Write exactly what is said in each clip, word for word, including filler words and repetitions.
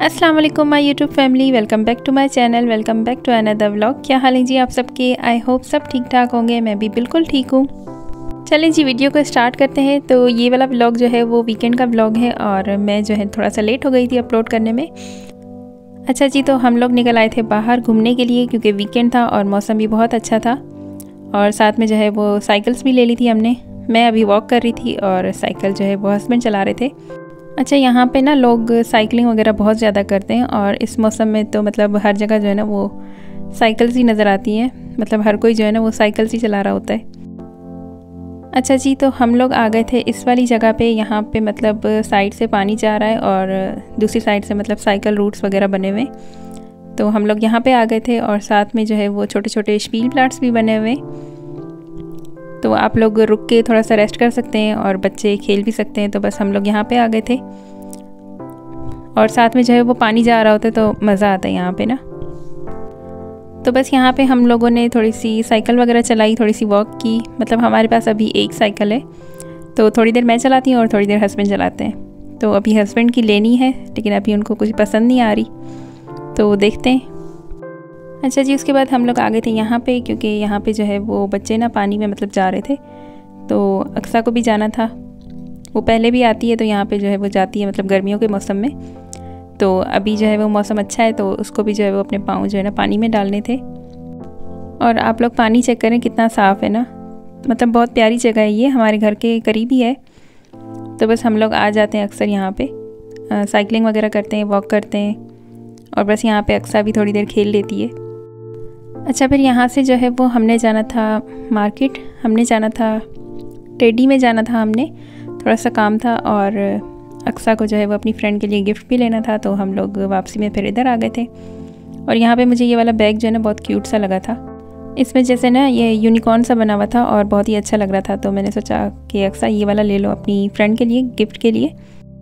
अस्सलाम वालेकुम my YouTube family, welcome back to my channel, welcome back to another vlog. क्या हाल है जी आप सबके? आई होप सब ठीक ठाक होंगे। मैं भी बिल्कुल ठीक हूँ। चलें जी वीडियो को स्टार्ट करते हैं। तो ये वाला व्लॉग जो है वो वीकेंड का व्लॉग है और मैं जो है थोड़ा सा लेट हो गई थी अपलोड करने में। अच्छा जी, तो हम लोग निकल आए थे बाहर घूमने के लिए क्योंकि वीकेंड था और मौसम भी बहुत अच्छा था। और साथ में जो है वो साइकिल्स भी ले ली थी हमने। मैं अभी वॉक कर रही थी और साइकिल जो है वो हस्बैंड चला रहे थे। अच्छा, यहाँ पे ना लोग साइकिलिंग वगैरह बहुत ज़्यादा करते हैं और इस मौसम में तो मतलब हर जगह जो है ना वो साइकिल्स ही नज़र आती हैं। मतलब हर कोई जो है ना वो साइकिल्स ही चला रहा होता है। अच्छा जी, तो हम लोग आ गए थे इस वाली जगह पे। यहाँ पे मतलब साइड से पानी जा रहा है और दूसरी साइड से मतलब साइकिल रूट्स वगैरह बने हुए। तो हम लोग यहाँ पे आ गए थे और साथ में जो है वो छोटे छोटे स्पील प्लांट्स भी बने हुए। तो आप लोग रुक के थोड़ा सा रेस्ट कर सकते हैं और बच्चे खेल भी सकते हैं। तो बस हम लोग यहाँ पे आ गए थे और साथ में जो है वो पानी जा रहा होता है तो मज़ा आता है यहाँ पे ना। तो बस यहाँ पे हम लोगों ने थोड़ी सी साइकिल वगैरह चलाई, थोड़ी सी वॉक की। मतलब हमारे पास अभी एक साइकिल है तो थोड़ी देर मैं चलाती हूँ और थोड़ी देर हस्बैंड चलाते हैं। तो अभी हस्बैंड की लेनी है लेकिन अभी उनको कुछ पसंद नहीं आ रही, तो देखते हैं। अच्छा जी, उसके बाद हम लोग आ गए थे यहाँ पे क्योंकि यहाँ पे जो है वो बच्चे ना पानी में मतलब जा रहे थे। तो अक्सा को भी जाना था, वो पहले भी आती है तो यहाँ पे जो है वो जाती है मतलब गर्मियों के मौसम में। तो अभी जो है वो मौसम अच्छा है तो उसको भी जो है वो अपने पाँव जो है ना पानी में डालने थे। और आप लोग पानी चेक करें कितना साफ़ है ना, मतलब बहुत प्यारी जगह है ये, हमारे घर के करीब ही है। तो बस हम लोग आ जाते हैं अक्सर यहाँ पर, साइकिलिंग वगैरह करते हैं, वॉक करते हैं और बस यहाँ पर अक्सा भी थोड़ी देर खेल लेती है। अच्छा, फिर यहाँ से जो है वो हमने जाना था मार्केट, हमने जाना था टेडी में जाना था हमने, थोड़ा सा काम था। और अक्सा को जो है वो अपनी फ्रेंड के लिए गिफ्ट भी लेना था। तो हम लोग वापसी में फिर इधर आ गए थे। और यहाँ पे मुझे ये वाला बैग जो है ना बहुत क्यूट सा लगा था। इसमें जैसे ना ये यूनिकॉर्न सा बना हुआ था और बहुत ही अच्छा लग रहा था। तो मैंने सोचा कि अक्सा ये वाला ले लो अपनी फ्रेंड के लिए, गिफ्ट के लिए।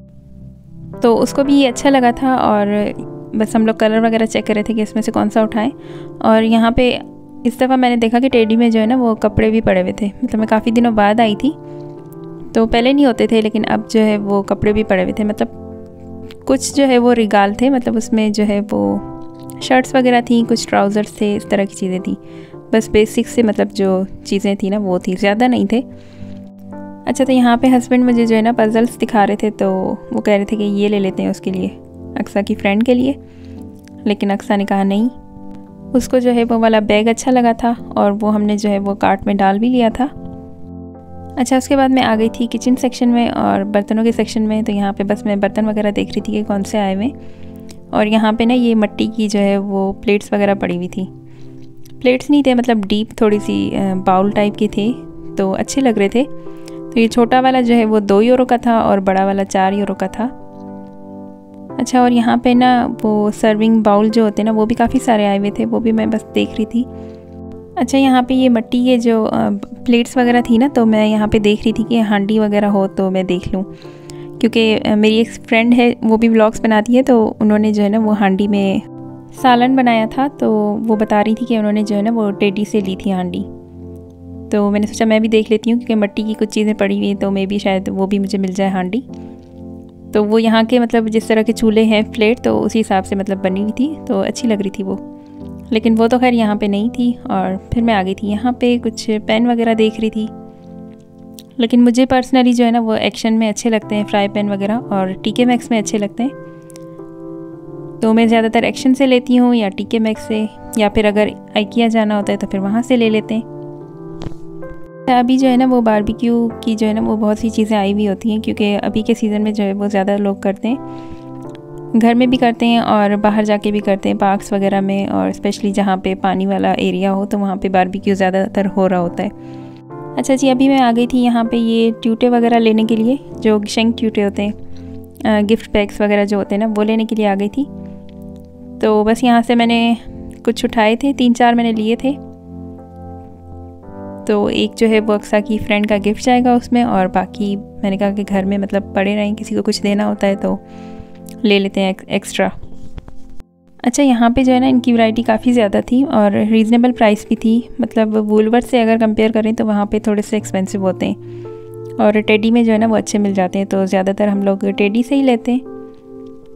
तो उसको भी ये अच्छा लगा था और बस हम लोग कलर वगैरह चेक कर रहे थे कि इसमें से कौन सा उठाएं। और यहाँ पे इस दफ़ा मैंने देखा कि टेडी में जो है ना वो कपड़े भी पड़े हुए थे। मतलब मैं काफ़ी दिनों बाद आई थी तो पहले नहीं होते थे, लेकिन अब जो है वो कपड़े भी पड़े हुए थे। मतलब कुछ जो है वो रिगाल थे, मतलब उसमें जो है वो शर्ट्स वगैरह थी, कुछ ट्राउज़र्स थे, इस तरह की चीज़ें थी। बस बेसिक से मतलब जो चीज़ें थी ना वो थी, ज़्यादा नहीं थे। अच्छा, तो यहाँ पे हस्बैंड मुझे जो है ना पजल्स दिखा रहे थे तो वो कह रहे थे कि ये ले लेते हैं उसके लिए, अक्सा की फ़्रेंड के लिए। लेकिन अक्सा ने कहा नहीं, उसको जो है वो वाला बैग अच्छा लगा था और वो हमने जो है वो कार्ट में डाल भी लिया था। अच्छा, उसके बाद मैं आ गई थी किचन सेक्शन में और बर्तनों के सेक्शन में। तो यहाँ पे बस मैं बर्तन वगैरह देख रही थी कि कौन से आए हुए। और यहाँ पे ना ये मिट्टी की जो है वो प्लेट्स वगैरह पड़ी हुई थी। प्लेट्स नहीं थे, मतलब डीप थोड़ी सी बाउल टाइप के थे, तो अच्छे लग रहे थे। तो ये छोटा वाला जो है वो दो यूरो का था और बड़ा वाला चार यूरो का था। अच्छा, और यहाँ पे ना वो सर्विंग बाउल जो होते हैं ना वो भी काफ़ी सारे आए हुए थे, वो भी मैं बस देख रही थी। अच्छा, यहाँ पे ये मिट्टी के जो प्लेट्स वगैरह थी ना, तो मैं यहाँ पे देख रही थी कि हांडी वगैरह हो तो मैं देख लूँ, क्योंकि मेरी एक फ्रेंड है वो भी व्लॉग्स बनाती है। तो उन्होंने जो है ना वो हांडी में सालन बनाया था। तो वो बता रही थी कि उन्होंने जो है ना वो टेडी से ली थी हांडी। तो मैंने सोचा मैं भी देख लेती हूँ क्योंकि मिट्टी की कुछ चीज़ें पड़ी हुई हैं तो मे भी शायद वो भी मुझे मिल जाए हांडी। तो वो यहाँ के मतलब जिस तरह के चूल्हे हैं फ्लेट, तो उसी हिसाब से मतलब बनी हुई थी, तो अच्छी लग रही थी वो। लेकिन वो तो खैर यहाँ पे नहीं थी। और फिर मैं आ गई थी यहाँ पे कुछ पेन वगैरह देख रही थी। लेकिन मुझे पर्सनली जो है ना वो एक्शन में अच्छे लगते हैं, फ्राई पेन वगैरह, और टीके मैक्स में अच्छे लगते हैं। तो मैं ज़्यादातर एक्शन से लेती हूँ या टीके मैक्स से, या फिर अगर आइकिया जाना होता है तो फिर वहाँ से ले लेते हैं। अभी जो है ना वो बारबेक्यू की जो है ना वो बहुत सी चीज़ें आई हुई होती हैं क्योंकि अभी के सीज़न में जो है वो ज़्यादा लोग करते हैं, घर में भी करते हैं और बाहर जाके भी करते हैं, पार्क्स वगैरह में। और स्पेशली जहाँ पे पानी वाला एरिया हो तो वहाँ पे बारबेक्यू ज़्यादातर हो रहा होता है। अच्छा जी, अभी मैं आ गई थी यहाँ पे ये ट्यूटे वगैरह लेने के लिए, जो शेंक ट्यूटे होते हैं, गिफ्ट पैक्स वगैरह जो होते हैं ना वो लेने के लिए आ गई थी। तो बस यहाँ से मैंने कुछ उठाए थे, तीन चार मैंने लिए थे। तो एक जो है वो अक्सा की फ्रेंड का गिफ्ट जाएगा उसमें, और बाकी मैंने कहा कि घर में मतलब पड़े रहें, किसी को कुछ देना होता है तो ले लेते हैं एक्स्ट्रा। अच्छा, यहाँ पे जो है ना इनकी वैरायटी काफ़ी ज़्यादा थी और रीज़नेबल प्राइस भी थी। मतलब वूलवर्थ से अगर कंपेयर करें तो वहाँ पे थोड़े से एक्सपेंसिव होते हैं और टेडी में जो है ना वो अच्छे मिल जाते हैं। तो ज़्यादातर हम लोग टेडी से ही लेते हैं।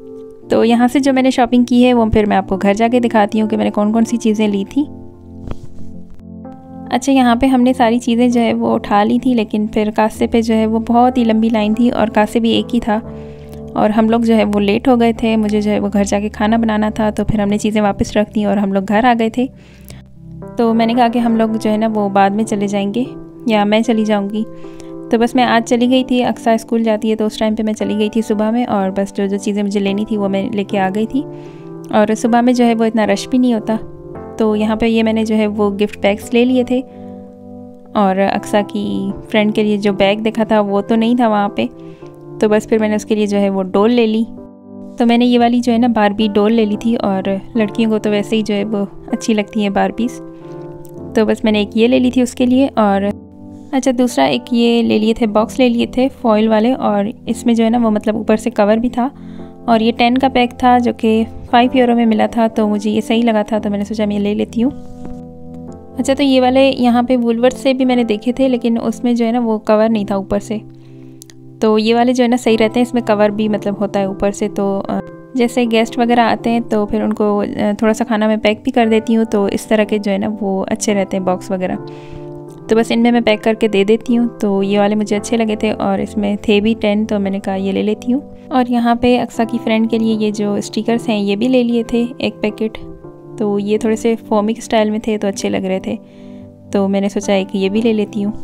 तो यहाँ से जो मैंने शॉपिंग की है वो फिर मैं आपको घर जाके दिखाती हूँ कि मैंने कौन कौन सी चीज़ें ली थी। अच्छा, यहाँ पे हमने सारी चीज़ें जो है वो उठा ली थी, लेकिन फिर कासे पे जो है वो बहुत ही लंबी लाइन थी और कासे भी एक ही था और हम लोग जो है वो लेट हो गए थे। मुझे जो है वो घर जाके खाना बनाना था, तो फिर हमने चीज़ें वापस रख दी और हम लोग घर आ गए थे। तो मैंने कहा कि हम लोग जो है ना वो बाद में चले जाएंगे या मैं चली जाऊँगी। तो बस मैं आज चली गई थी। अक्सा स्कूल जाती है तो उस टाइम पे मैं चली गई थी सुबह में, और बस जो जो चीज़ें मुझे लेनी थी वो मैं लेके आ गई थी। और सुबह में जो है वो इतना रश भी नहीं होता। तो यहाँ पे ये मैंने जो है वो गिफ्ट बैग्स ले लिए थे, और अक्सा की फ्रेंड के लिए जो बैग देखा था वो तो नहीं था वहाँ पे, तो बस फिर मैंने उसके लिए जो है वो डॉल ले ली। तो मैंने ये वाली जो है ना बारबी डॉल ले ली थी, और लड़कियों को तो वैसे ही जो है वो अच्छी लगती हैं बारबीज़, तो बस मैंने एक ये ले ली थी उसके लिए। और अच्छा, दूसरा एक ये ले लिए थे, बॉक्स ले लिए थे फॉइल वाले, और इसमें जो है ना वो मतलब ऊपर से कवर भी था, और ये टेन का पैक था जो कि फाइव यूरो में मिला था, तो मुझे ये सही लगा था, तो मैंने सोचा मैं ये ले लेती हूँ। अच्छा, तो ये वाले यहाँ पे वुलवर्थ से भी मैंने देखे थे, लेकिन उसमें जो है ना वो कवर नहीं था ऊपर से, तो ये वाले जो है ना सही रहते हैं, इसमें कवर भी मतलब होता है ऊपर से। तो जैसे गेस्ट वगैरह आते हैं तो फिर उनको थोड़ा सा खाना मैं पैक भी कर देती हूँ, तो इस तरह के जो है ना वो अच्छे रहते हैं बॉक्स वगैरह, तो बस इनमें मैं पैक करके दे देती हूँ। तो ये वाले मुझे अच्छे लगे थे और इसमें थे भी टेन, तो मैंने कहा ये ले लेती हूँ। और यहाँ पे अक्सा की फ्रेंड के लिए ये जो स्टिकर्स हैं ये भी ले लिए थे एक पैकेट, तो ये थोड़े से फोमिक स्टाइल में थे तो अच्छे लग रहे थे, तो मैंने सोचा एक ये भी ले लेती हूँ।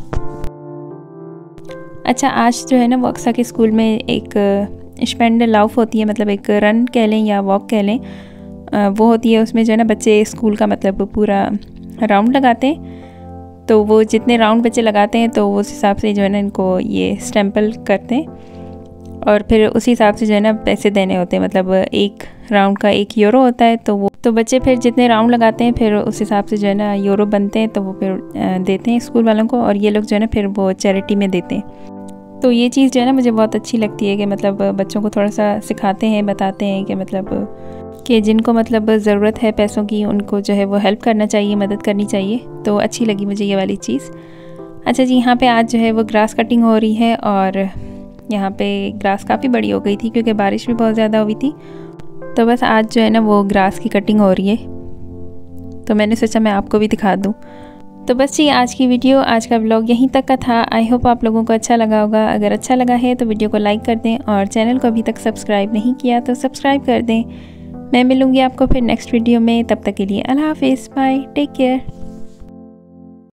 अच्छा, आज जो है ना वो अक्सा के स्कूल में एक स्पेंड लाउफ होती है, मतलब एक रन कह लें या वॉक कह लें, वो होती है। उसमें जो है ना बच्चे स्कूल का मतलब पूरा राउंड लगाते हैं, तो वो जितने राउंड बच्चे लगाते हैं तो उस हिसाब से जो है ना इनको ये स्टैम्पल करते हैं, और फिर उसी हिसाब से जो है ना पैसे देने होते हैं। मतलब एक राउंड का एक यूरो होता है, तो वो तो बच्चे फिर जितने राउंड लगाते हैं फिर उस हिसाब से जो है ना यूरो बनते हैं, तो वो फिर देते हैं स्कूल वालों को, और ये लोग जो है ना फिर वो चैरिटी में देते हैं। तो ये चीज़ जो है ना मुझे बहुत अच्छी लगती है कि मतलब बच्चों को थोड़ा सा सिखाते हैं, बताते हैं कि मतलब कि जिनको मतलब ज़रूरत है पैसों की उनको जो है वो हेल्प करना चाहिए, मदद करनी चाहिए। तो अच्छी लगी मुझे ये वाली चीज़। अच्छा जी, यहाँ पे आज जो है वो ग्रास कटिंग हो रही है, और यहाँ पे ग्रास काफ़ी बड़ी हो गई थी क्योंकि बारिश भी बहुत ज़्यादा हुई थी, तो बस आज जो है ना वो ग्रास की कटिंग हो रही है, तो मैंने सोचा मैं आपको भी दिखा दूँ। तो बस जी, आज की वीडियो, आज का व्लॉग यहीं तक का था। आई होप आप लोगों को अच्छा लगा होगा। अगर अच्छा लगा है तो वीडियो को लाइक कर दें, और चैनल को अभी तक सब्सक्राइब नहीं किया तो सब्सक्राइब कर दें। मैं मिलूँगी आपको फिर नेक्स्ट वीडियो में, तब तक के लिए अल्लाह हाफिज़, बाय, टेक केयर।